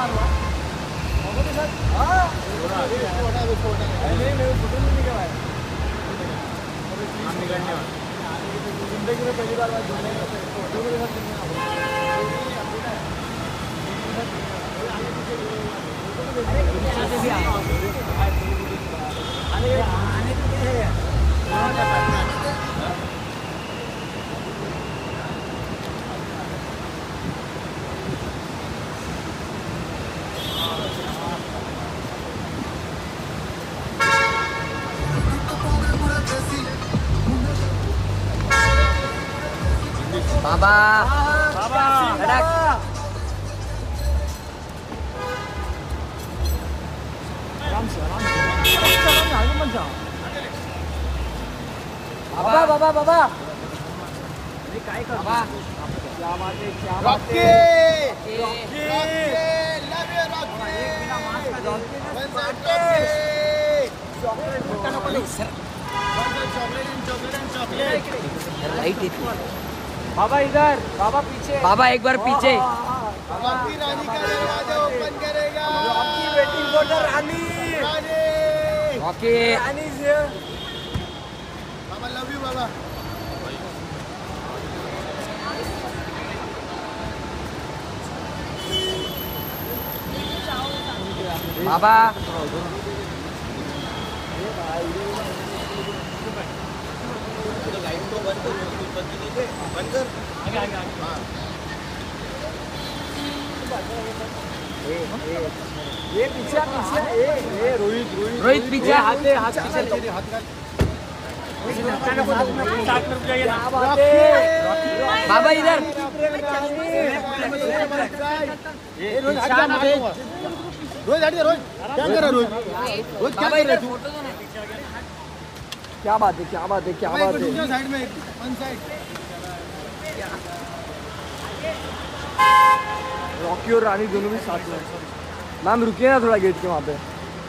जिंदगी में पहली बार बाबा बाबा बाबा बाबा बाबा काय कर बाबा क्या बात है क्या बात रॉकी है रॉकी लव यू रॉकी बिना मास्क का चॉकलेट चॉकलेट लाइट येते बाबा इधर बाबा पीछे बाबा एक बार पीछे रॉकी रानी का दरवाजा ओपन करेगा Rocky waiting for the Rani Rani okay Rani is here बाबा लव यू बाबा बाबा लाइट को बंद कर ये पीछे ए रोहित रोहित पीछे हाथ पीछे तेरे हाथ का बाबा इधर रोहित हट जा रोहित क्या कर रहा है रोहित रोहित क्या कर रहा है तू क्या बात है क्या बात है क्या बात है साइड में वन साइड रॉकी और रानी दोनों भी साथ में मैम रुकिए ना थोड़ा गेट के वहाँ पे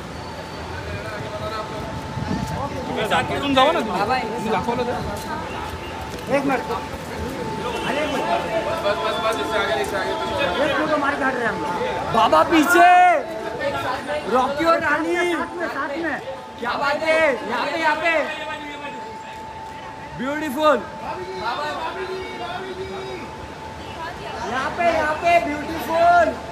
जाओ ना बाबा एक मिनट बाबा पीछे रॉकी और रानी साथ में क्या बात है यहाँ पे ब्यूटीफुल यहाँ पे ब्यूटीफुल